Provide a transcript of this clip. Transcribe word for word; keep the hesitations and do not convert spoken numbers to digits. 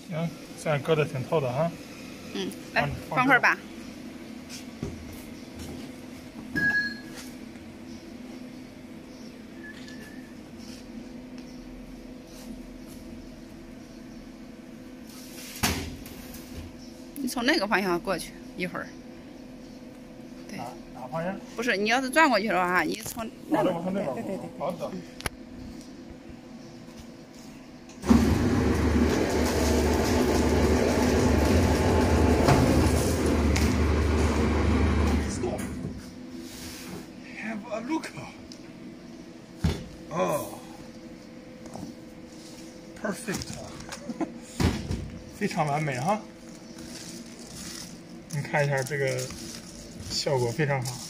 行，现在搁的挺透的哈。 嗯，来放会儿吧。你从那个方向过去一会儿。对。 哪哪方向？ 不是，你要是转过去的话，你从那边。 我从那边过。好的。Have a look. Oh, perfect. 非常完美哈。你看一下这个效果非常好。